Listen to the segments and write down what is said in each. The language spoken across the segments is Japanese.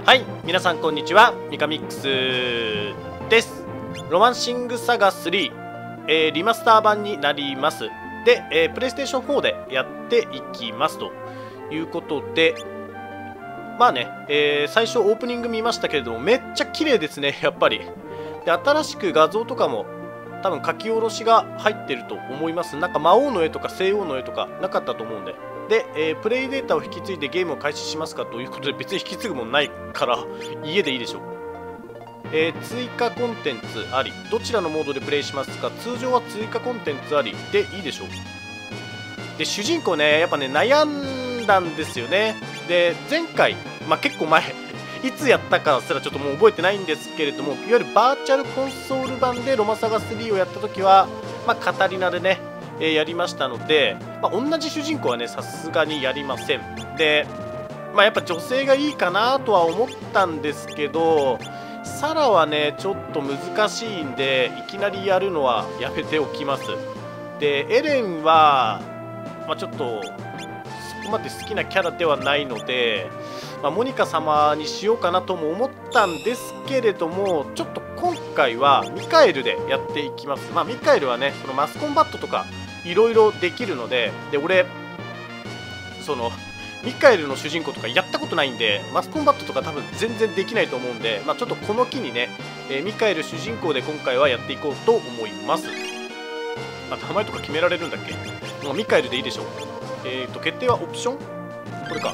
はい、皆さんこんにちは、ミカミックスです。ロマンシングサガ3、リマスター版になります。で、プレイステーション4でやっていきますということで、まあね、最初オープニング見ましたけれども、めっちゃ綺麗ですね、やっぱり。で、新しく画像とかも多分書き下ろしが入ってると思います。なんか魔王の絵とか西王の絵とかなかったと思うんで。で、プレイデータを引き継いでゲームを開始しますかということで、別に引き継ぐもんないから家でいいでしょう。追加コンテンツあり、どちらのモードでプレイしますか。通常は追加コンテンツありでいいでしょう。で、主人公ね、やっぱね、悩んだんですよね。で、前回、結構前いつやったかすらちょっともう覚えてないんですけれども、いわゆるバーチャルコンソール版でロマサガ3をやった時は、カタリナでね、やりましたので、同じ主人公はね、さすがにやりません。で、やっぱ女性がいいかなとは思ったんですけど、サラはね、ちょっと難しいんで、いきなりやるのはやめておきます。で、エレンは、ちょっと、そこまで好きなキャラではないので、モニカ様にしようかなとも思ったんですけれども、ちょっと今回はミカエルでやっていきます。ミカエルはね、そのマスコンバットとかいろいろできるので、俺、そのミカエルの主人公とかやったことないんで、マスコンバットとか多分全然できないと思うんで、ちょっとこの機にね、ミカエル主人公で今回はやっていこうと思います。名前とか決められるんだっけ。もうミカエルでいいでしょう。決定はオプションこれか。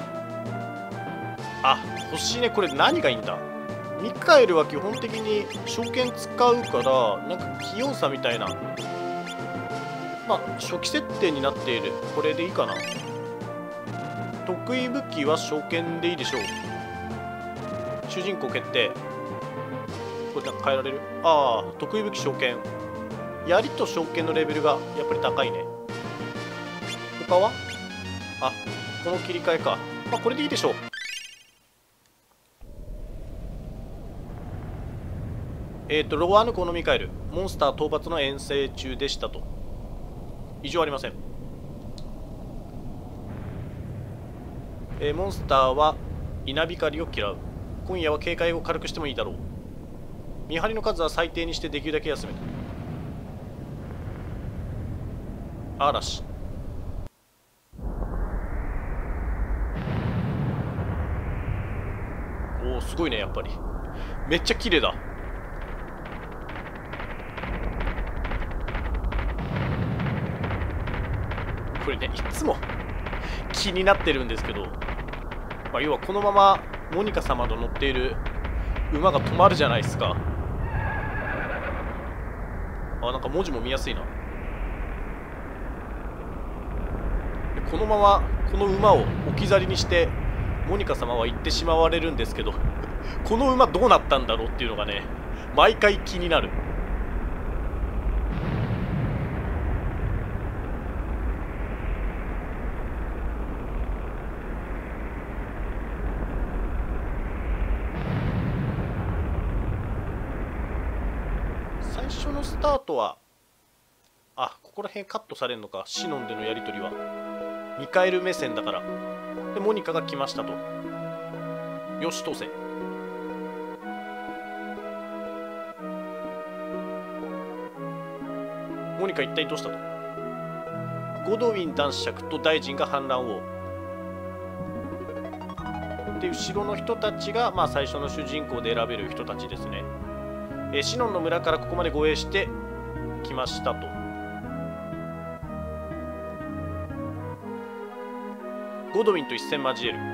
欲しいね。これ何がいいんだ。ミカエルは基本的に召喚使うからなんか器用さみたいな、初期設定になっている。これでいいかな。得意武器は召喚でいいでしょう。主人公決定。これなんか変えられる。得意武器召喚。槍と召喚のレベルがやっぱり高いね。他はこの切り替えか。これでいいでしょう。ロワーヌ港のミカエル、モンスター討伐の遠征中でしたと。異常ありません。モンスターは稲光を嫌う。今夜は警戒を軽くしてもいいだろう。見張りの数は最低にしてできるだけ休め。嵐。おお、すごいね。やっぱりめっちゃ綺麗だ。これね、いつも気になってるんですけど、要はこのままモニカ様の乗っている馬が止まるじゃないですか。なんか文字も見やすいな。このままこの馬を置き去りにしてモニカ様は行ってしまわれるんですけどこの馬どうなったんだろうっていうのがね、毎回気になる。最初のスタートはここら辺カットされるのか。シノンでのやり取りはミカエル目線だから。でモニカが来ましたと。よし通せ。モニカ一体どうしたと。ゴドウィン男爵と大臣が反乱を。で後ろの人たちが最初の主人公で選べる人たちですね。シノンの村からここまで護衛してきましたと。ゴドウィンと一戦交え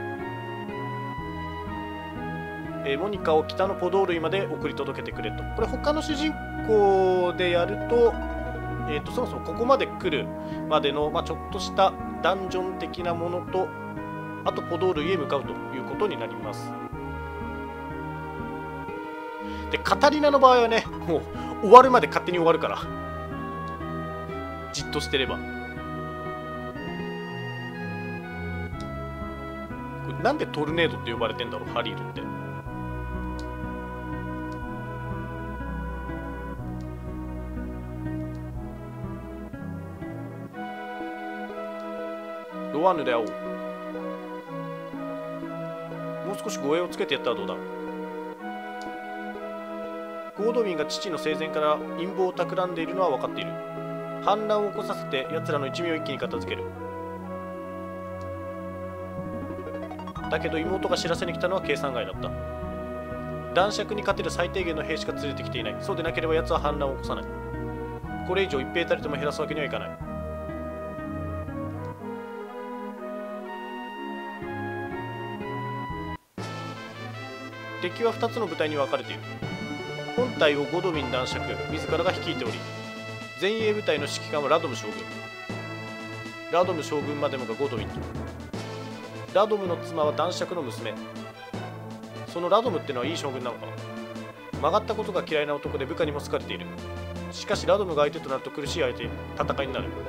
る。モニカを北のポドールイまで送り届けてくれと。これ他の主人公でやると、そもそもここまで来るまでの、ちょっとしたダンジョン的なものと、あとポドールイへ向かうということになります。でカタリナの場合はね、もう終わるまで勝手に終わるから、じっとしてれば。これなんでトルネードって呼ばれてんだろう、ハリードって。ロワーヌで会おう。もうう少し護衛をつけてやったらどうだ。ゴードウィンが父の生前から陰謀を企んでいるのは分かっている。反乱を起こさせて奴らの一味を一気に片付ける。だけど妹が知らせに来たのは計算外だった。男爵に勝てる最低限の兵しか連れてきていない。そうでなければ奴は反乱を起こさない。これ以上一兵たりとも減らすわけにはいかない。敵は2つの部隊に分かれている。本隊をゴドウィン男爵自らが率いており、前衛部隊の指揮官はラドム将軍。ラドム将軍までもがゴドウィン。ラドムの妻は男爵の娘。そのラドムってのはいい将軍なのか。曲がったことが嫌いな男で部下にも好かれている。しかしラドムが相手となると苦しい戦いになる。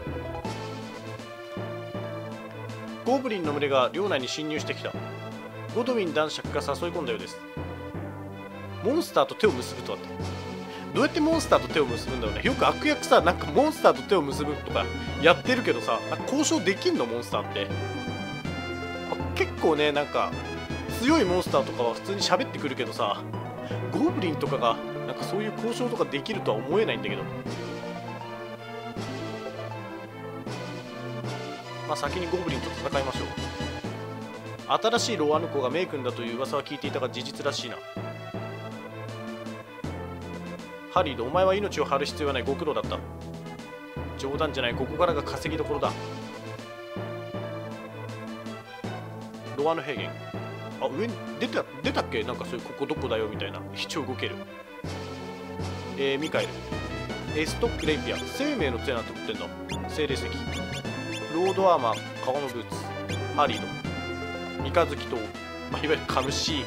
ゴブリンの群れが領内に侵入してきた。ゴドウィン男爵が誘い込んだようです。モンスターと手を結ぶとはって、どうやってモンスターと手を結ぶんだろうね。よく悪役さ、なんかモンスターと手を結ぶとかやってるけどさ、なんか交渉できんのモンスターって。結構ね、なんか強いモンスターとかは普通に喋ってくるけどさ、ゴブリンとかがなんかそういう交渉とかできるとは思えないんだけど。まあ先にゴブリンと戦いましょう。新しいロアヌコがメイ君だという噂は聞いていたが事実らしいな。ハリード、お前は命を張る必要はない。ご苦労だった。冗談じゃない、ここからが稼ぎどころだ。ロアヌ平原。あ、上に出たっけ、なんかそういうここどこだよみたいな。一応動ける。ミカエル。ストックレイピア。生命の杖なんて持ってんの。精霊石。ロードアーマー、革のブーツ。ハリード。三日月刀、まあ、いわゆるカムシ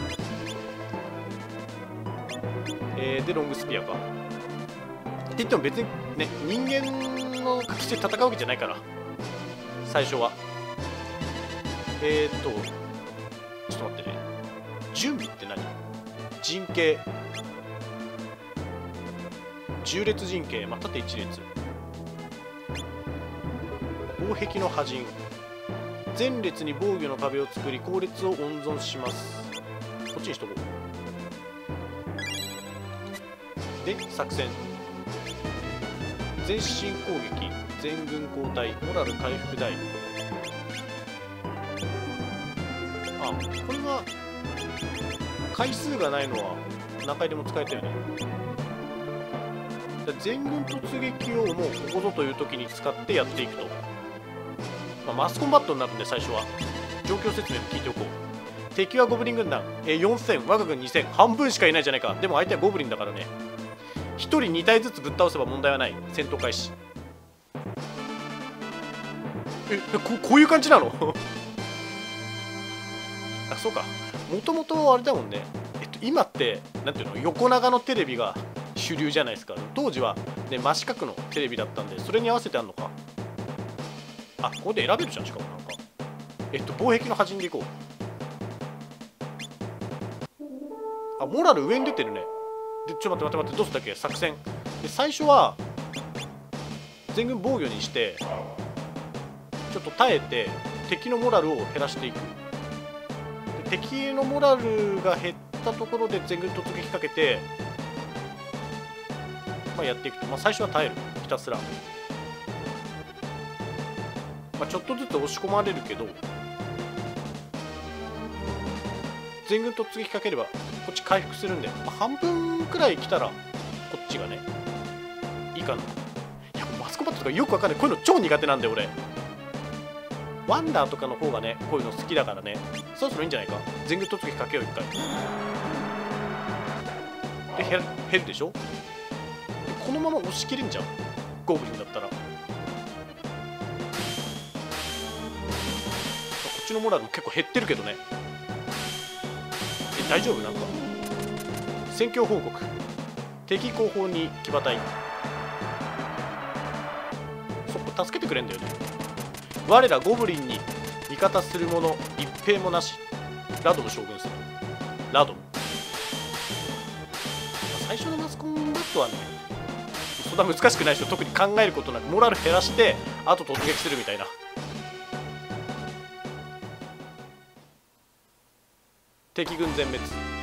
でロングスピアか。って言っても別にね、人間の格して戦うわけじゃないから最初は。ちょっと待ってね、準備って何。陣形、10列陣形、まあ、縦1列。防壁の破陣、前列に防御の壁を作り後列を温存します。こっちにしとこう。で作戦、前進攻撃、全軍交代、モラル回復台。あ、これは回数がないのは何回でも使えたよね。全軍突撃をもうここぞという時に使ってやっていくと。まあ、マスコンバットになるんで最初は状況説明も聞いておこう。敵はゴブリン軍団、4000、我が軍2000、半分しかいないじゃないか。でも相手はゴブリンだからね。1人2体ずつぶっ倒せば問題はない。戦闘開始。こういう感じなのあ、そうか、もともとあれだもんね。今ってなんていうの、横長のテレビが主流じゃないですか。当時はね、真四角のテレビだったんで、それに合わせてあんのか。あ、ここで選べるじゃん。しかもなんか防壁の端にでいこう。あ、モラル上に出てるね。で、ちょっと待って、どうするんだっけ、作戦で。最初は全軍防御にしてちょっと耐えて敵のモラルを減らしていく。で、敵のモラルが減ったところで全軍突撃かけて、まあ、やっていくと、まあ、最初は耐える、ひたすら。まあ、ちょっとずつ押し込まれるけど、全軍突撃かければこっち回復するんで、まあ、半分くらい来たらこっちがねいいかな。いや、マスコバットとかよくわかんない。こういうの超苦手なんで俺。ワンダーとかの方がね、こういうの好きだからね。そろそろいいんじゃないか。全軍突撃かけよう、一回で。減るでしょ。でこのまま押し切れんじゃん、ゴブリンだったら。こっちのモラルも結構減ってるけどね。大丈夫。なんか戦況報告、敵後方に騎馬隊。そこ助けてくれんだよね。我らゴブリンに味方する者一兵もなし。ラドム将軍する。ラドム、最初のマスコンバットはね、そんな難しくないでしょ。特に考えることなくモラル減らしてあと突撃するみたいな。 敵軍全滅。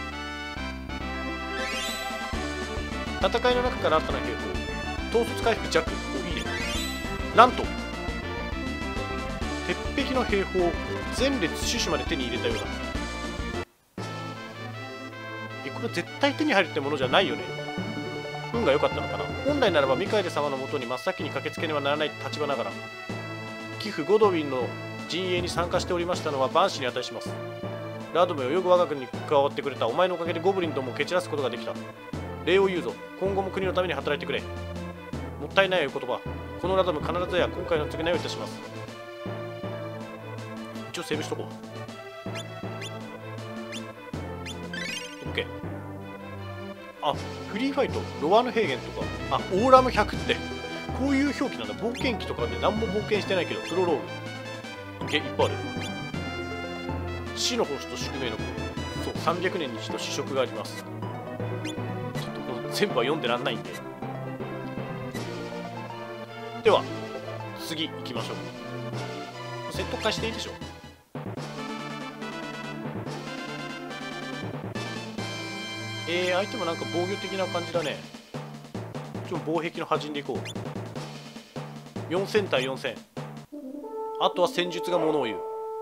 戦いの中から新たな兵法、統率回復弱。お、いいね。なんと鉄壁の兵法、前列種子まで手に入れたようだ。これ絶対手に入るってものじゃないよね。運が良かったのかな。本来ならばミカエル様のもとに真っ先に駆けつけねばならない立場ながら、貴婦ゴドウィンの陣営に参加しておりましたのは万死に値します。ラドメをよく我が国に加わってくれたお前のおかげでゴブリンどもを蹴散らすことができた。礼を言うぞ。今後も国のために働いてくれ。もったいないお言葉。このラドメ必ずや今回の償いをいたします。一応セーブしとこう。 OK。 あ、フリーファイト、ロワーヌ平原とか、あ、オーラム100ってこういう表記なんだ。冒険記とかで何も冒険してないけど、プロローグ。OK、いっぱいある。死の星と宿命の子。そう、300年に一度試食があります。ちょっとこの全部は読んでらんないんで。では次行きましょう。セット化していいでしょう。相手もなんか防御的な感じだね。ちょっと防壁の端でいこう。4000対4000。あとは戦術がものを言う。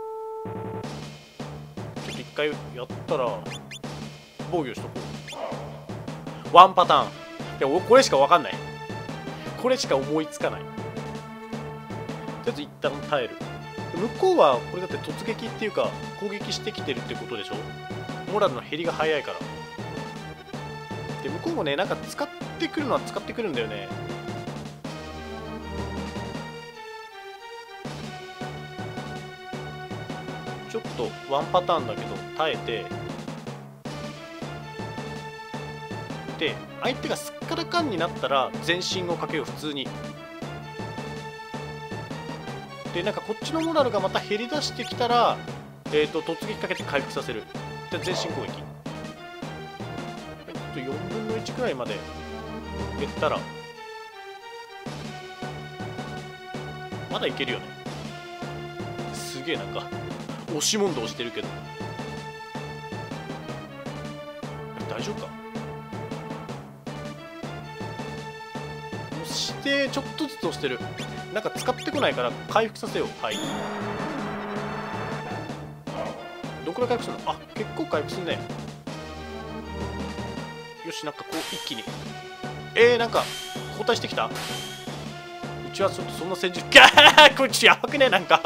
ちょっと一回やったら防御しとこう。ワンパターン。いや、これしか分かんない。これしか思いつかない。とりあえず一旦耐える。向こうはこれだって突撃っていうか攻撃してきてるってことでしょ。モラルの減りが早いから。で向こうもね、なんか使ってくるのは使ってくるんだよね。ちょっとワンパターンだけど耐えて、で相手がすっからかんになったら前進をかけよう。普通に。でなんかこっちのモラルがまた減り出してきたら、突撃かけて回復させる。で前進攻撃。4分の1くらいまで減ったらまだいけるよね。すげえなんか押し問答してるけど大丈夫か。そしてちょっとずつ押してる。なんか使ってこないから回復させよう。はい。どこで回復するの。あ、結構回復するね。よし、なんかこう一気になんか交代してきた。うちはちょっとそんな戦術こいつやばくね。なんか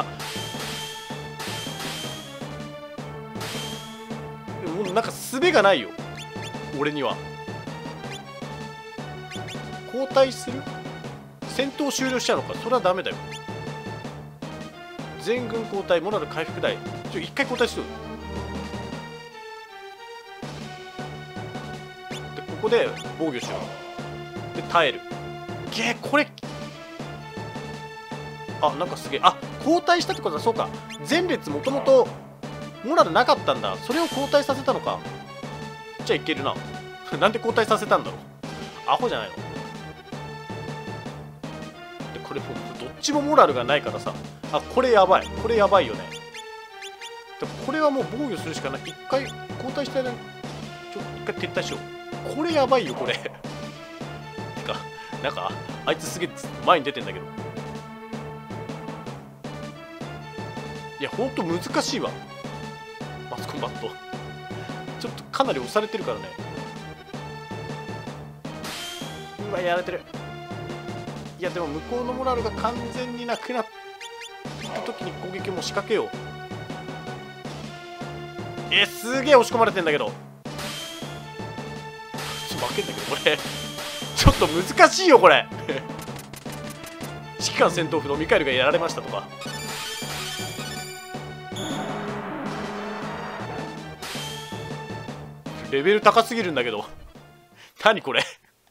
もうなんか術がないよ俺には。交代する。戦闘終了しちゃうのか。それはダメだよ。全軍交代、モラル回復台。一回交代しよう。ここで防御しよう。で耐える。これなんかすげえ。交代したってことはそうか。前列もともとモラルなかったんだ。それを交代させたのか。じゃあいけるななんで交代させたんだろう。アホじゃないの。でこれもうどっちもモラルがないからさ。これやばい。これやばいよね。でこれはもう防御するしかない。一回交代したら一回撤退しよう。これやばいよこれてかなんかあいつすげえ前に出てんだけど。いやほんと難しいわマスコンバット。ちょっとかなり押されてるからね。うわやられてる。いやでも向こうのモラルが完全になくなった時に攻撃も仕掛けよう。すげえ押し込まれてんだけど。負けんだけどこれちょっと難しいよこれ指揮官戦闘不能ミカエルがやられましたとか。レベル高すぎるんだけど何これ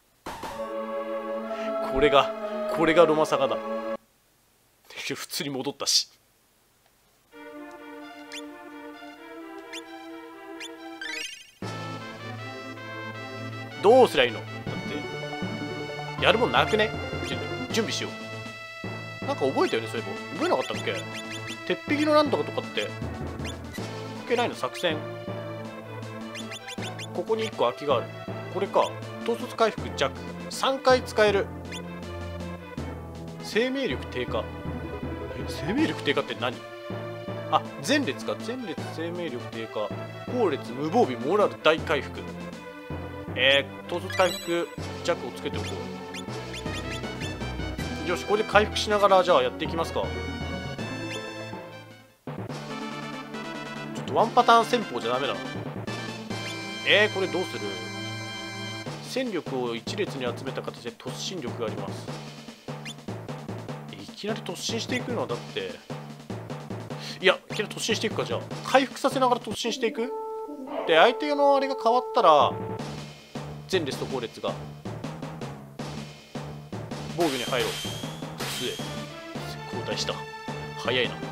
これがロマサガだ普通に戻ったし。どうすりゃいいの。だってやるもんなくね。準備しよう。なんか覚えたよね。そういえば覚えなかったっけ。鉄壁のなんとかとかって関係ないの。作戦ここに1個空きがある。これか。統率回復弱3回使える。生命力低下。生命力低下って何？あ、前列か。前列生命力低下。後列無防備モラル大回復。統率回復弱をつけておこう。よし、これで回復しながらじゃあやっていきますか。ちょっとワンパターン戦法じゃダメだな。これどうする？戦力を一列に集めた形で突進力があります。いきなり突進していくのはだって、いや、いきなり突進していくか。じゃあ回復させながら突進していく。で、相手のあれが変わったら前列と後列が防御に入ろう。杖交代した。早いな。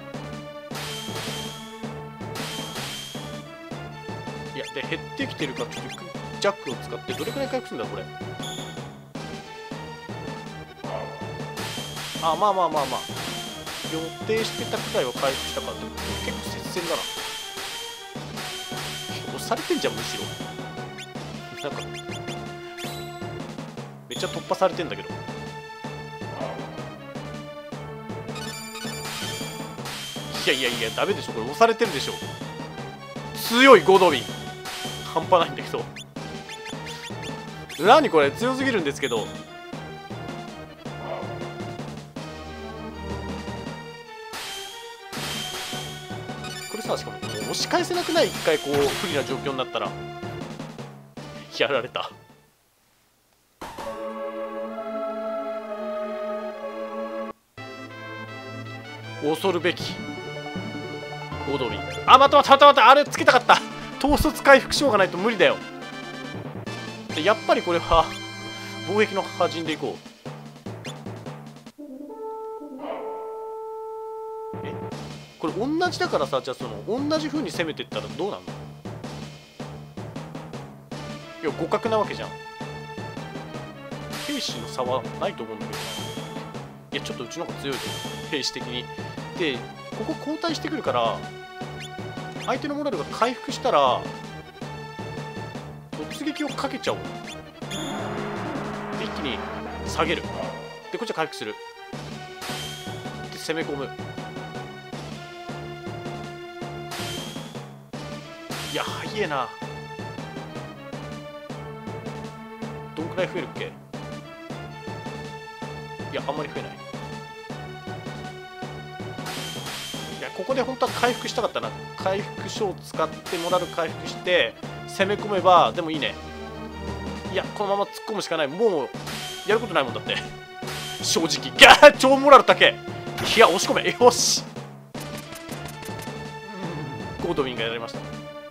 いや、で減ってきてるからちょっとジャックを使ってどれくらい回復するんだこれ。あ、まあ予定してたくらいは回復したからって結構接戦だな。押されてんじゃんむしろ。なんかめっちゃ突破されてんだけど。いやダメでしょこれ。押されてるでしょ。強いゴドウィン半端ないんだけど。何これ強すぎるんですけど。これさ、しかも押し返せなくない？一回こう不利な状況になったら。やられた。恐るべきゴドウィン。あ、待ったあれつけたかった。統率回復しようがないと無理だよ。でやっぱりこれは貿易の端陣でいこう。これ同じだからさ、じゃあその同じ風に攻めていったらどうなるの？いや互角なわけじゃん。兵士の差はないと思うんだけどな。いやちょっとうちの方が強いと思う兵士的に。でここ交代してくるから相手のモラルが回復したら突撃をかけちゃおう。で一気に下げる。でこっちは回復する。で攻め込む。いや早えな。どんくらい増えるっけ？いやあんまり増えない。いやここで本当は回復したかったな。回復書を使ってモラル回復して攻め込めばでもいいね。いやこのまま突っ込むしかない。もうやることないもんだって正直。ガー超モラル高え。いや押し込め。よしゴードウィンがやられました。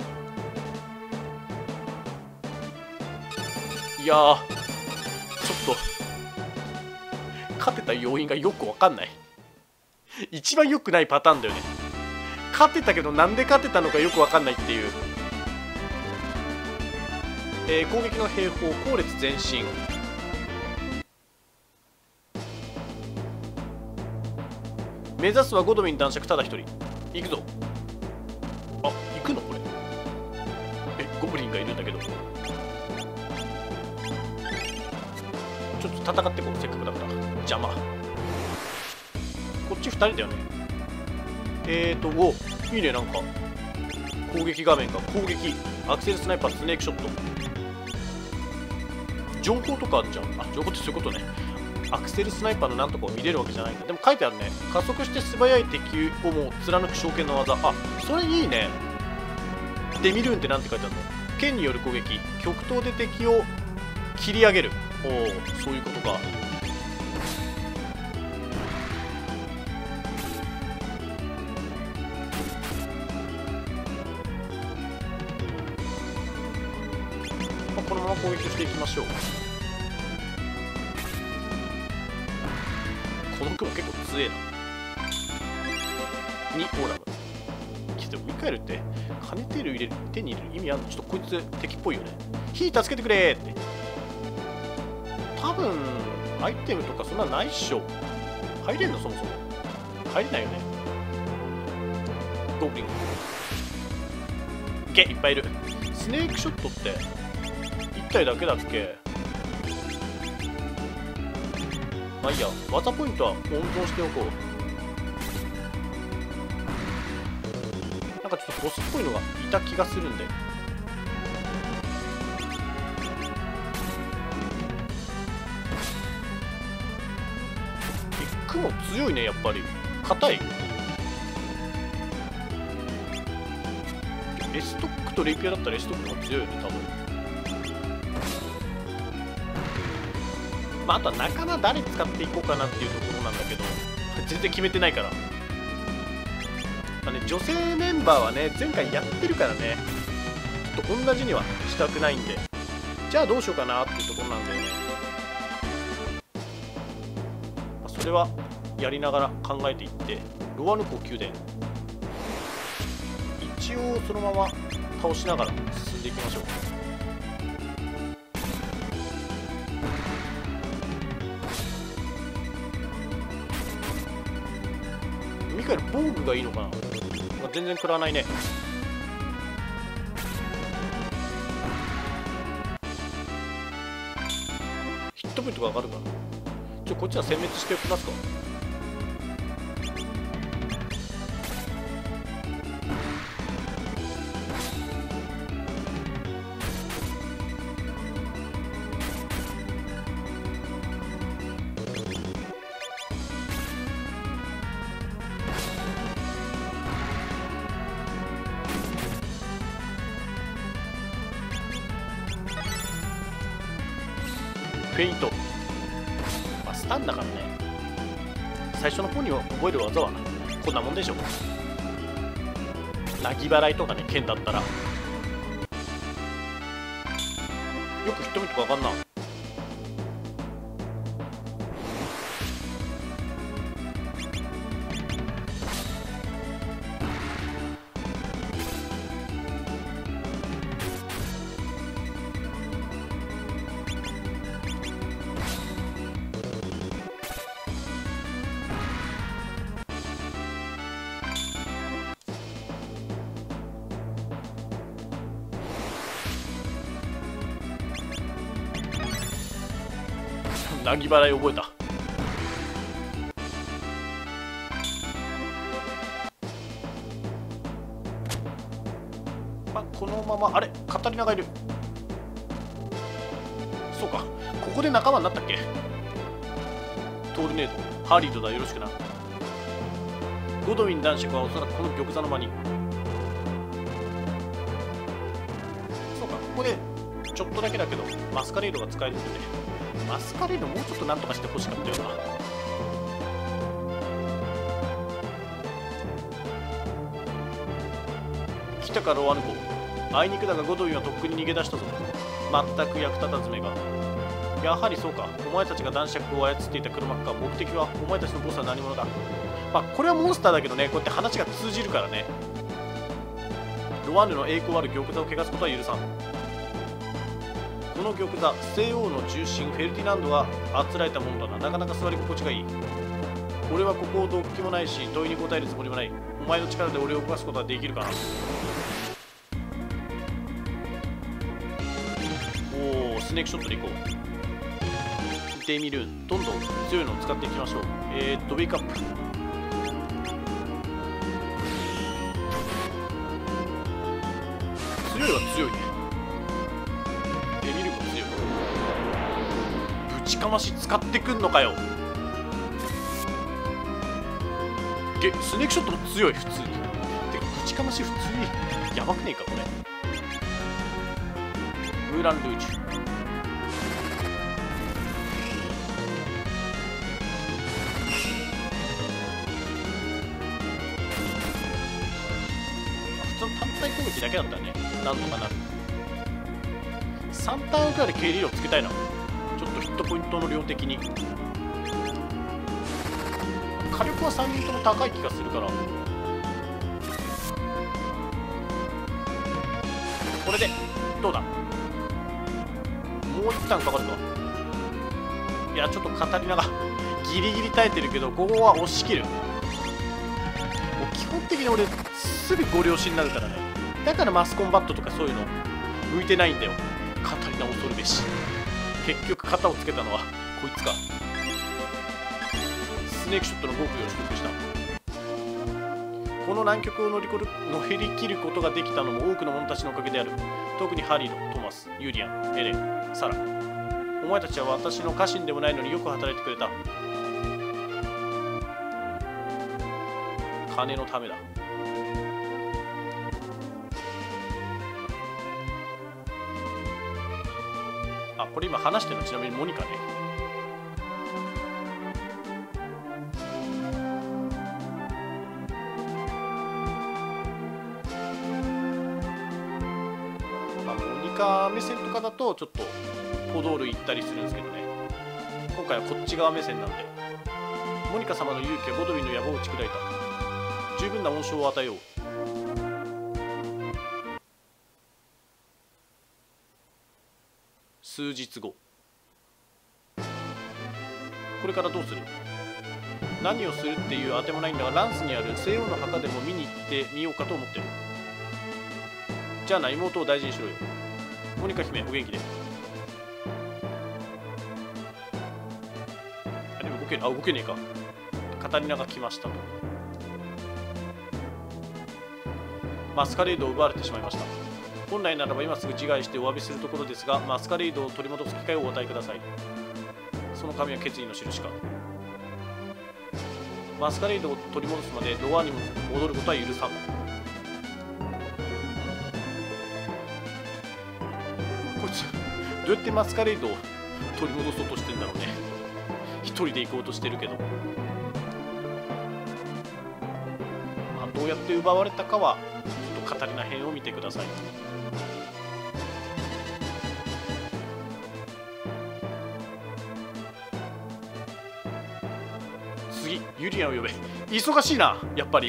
いやーちょっと勝てた要因がよく分かんない。一番良くないパターンだよね。勝てたけどなんで勝てたのかよく分かんないっていう。攻撃の兵法後列前進。目指すはゴドウィン男爵ただ一人。行くぞ。あ、行くのこれ。ゴブリンがいるんだけど。ちょっと戦ってこう。せっかくだから邪魔。こっち2人だよね。おいいね。なんか攻撃画面が攻撃アクセルスナイパースネークショット。情報とかあるじゃん。あ、情報ってそういうことね。アクセルスナイパーのなんとかを見れるわけじゃないんだ。でも書いてあるね。加速して素早い敵をも貫く召喚の技。あ、それいいね。デミルーンってなんて書いてあるの？剣による攻撃。極東で敵を切り上げる。おお、そういうことか。このまま攻撃していきましょう。この雲結構強えな。2オーラム。でもミカエルって金手に入れる意味あるの？ちょっとこいつ敵っぽいよね。火助けてくれーって。多分アイテムとかそんなないっしょ。入れんの？そもそも入れないよね。ゴブリンゲいっぱいいる。 スネークショットって1体だけだっけ？まあいいや、技ポイントは温存しておこう。なんかちょっとボスっぽいのがいた気がするんで。雲強いね、やっぱり硬い。レストックとレイピアだったらレストックの方が強いよね、多分。まああとは仲間誰使っていこうかなっていうところなんだけど、全然決めてないから。まあね、女性メンバーはね前回やってるからね、ちょっと同じにはしたくないんで、じゃあどうしようかなっていうところなんだよね。まあ、それはやりながら考えていって、ロワヌコ宮殿一応そのまま倒しながら進んでいきましょう。ミカエル防具がいいのかな、まあ、全然食らわないね。ヒットポイントが上がるかな。こっちは殲滅しておきますか。フェイント、まあ、スタンだからね。最初の方には覚える技はこんなもんでしょ。なぎ払いとかね、剣だったらよくヒットミットか分かんな。なぎ払い覚えた。まあこのまま、あれカタリナがいる。そうか、ここで仲間になったっけ。トールネードハーリーとだ、よろしくな。ゴドウィン男爵はおそらくこの玉座の間に。そうか、ここでちょっとだけだけどマスカレードが使えるんでね。マスカレードもうちょっとなんとかしてほしかったよな。来たかロワヌコ、あいにくだがゴドウィンはとっくに逃げ出したぞ。全く役立たずめが。やはりそうか、お前たちが男爵を操っていた黒幕か。目的はお前たちのボスは何者だ。まあこれはモンスターだけどね、こうやって話が通じるからね。ロワーヌの栄光ある玉座を汚すことは許さん。この玉座、西欧の重臣フェルディナンドがあつらえたものだな。なかなか座り心地がいい。俺はここをどっきもないし問いに答えるつもりもない。お前の力で俺を動かすことはできるかな。おお、スネークショットでいこう。デミルーン、どんどん強いのを使っていきましょう。ウェイクアップ。強いは強いね。デミルーンも強い。ぶちかまし使ってくんのかよ。スネークショットも強い、普通に。てかぶちかまし普通にやばくねえかこれ。ムーラン・ルージュ、普通の単体攻撃だけだったらね、なんとかなる。3ターンくらいで経理をつけたいな。ちょっとヒットポイントの量的に火力は3人とも高い気がするから、これでどうだ。もう一旦かかるか。いやちょっとカタリナがギリギリ耐えてるけど、ここは押し切る。もう基本的に俺すぐご了承になるからね。だからマスコンバットとかそういうの向いてないんだよ。カタリナ恐るべし。結局型をつけたのはこいつか。スネークショットの極意を取得した。この難局を乗り切ることができたのも多くの者たちのおかげである。特にハリード、トマス、ユリアン、エレン、サラ。お前たちは私の家臣でもないのによく働いてくれた。金のためだ。あ、これ今話してるのちなみにモニカね。モニカ目線とかだとちょっとポドール行ったりするんですけどね。今回はこっち側目線なんで。モニカ様の勇気はゴドウィンの野望を打ち砕いた。十分な恩賞を与えよう。数日後。これからどうする？何をするっていうあてもないんだが、ランスにある西欧の墓でも見に行ってみようかと思ってる。じゃあな、妹を大事にしろよ。モニカ姫、お元気で。あ、でも動けねえか。カタリナが来ましたと。マスカレードを奪われてしまいました。本来ならば今すぐ自害してお詫びするところですが、マスカレードを取り戻す機会をお与えください。その紙は決意の印か。マスカレードを取り戻すまでロワーに戻ることは許さん。こいつどうやってマスカレードを取り戻そうとしてんだろうね。一人で行こうとしてるけど、まあ、どうやって奪われたかはちょっとカタリナ編を見てください。次、ユリアンを呼べ。忙しいな、やっぱり。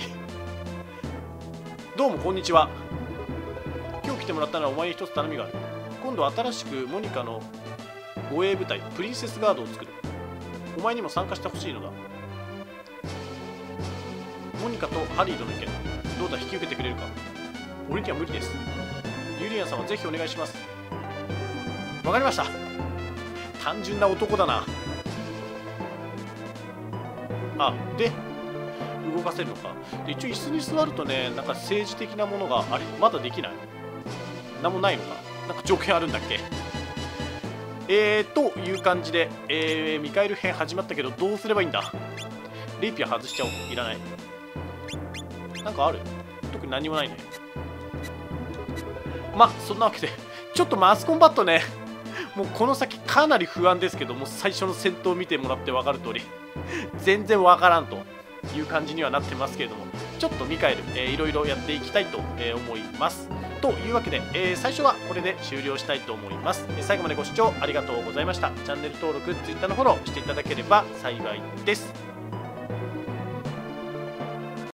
どうもこんにちは。今日来てもらったのはお前に一つ頼みがある。今度新しくモニカの護衛部隊プリンセスガードを作る。お前にも参加してほしいのだ。モニカとハリードの意見、どうだ引き受けてくれるか。俺には無理です。ユリアンさんはぜひお願いします。わかりました。単純な男だな。あ、で動かせるのか。で一応椅子に座るとね、なんか政治的なものがあれまだできない。なんもないのか。なんか条件あるんだっけ。という感じで、ミカエル編始まったけど、どうすればいいんだ。レイピア外しちゃおう。いらない。なんかある？特に何もないね。まあそんなわけでちょっとマスコンバットね、もうこの先かなり不安ですけども、最初の戦闘を見てもらって分かる通り全然わからんという感じにはなってますけれども、ちょっとミカエル、いろいろやっていきたいと思います。というわけで、最初はこれで終了したいと思います。最後までご視聴ありがとうございました。チャンネル登録、Twitter のフォローしていただければ幸いです。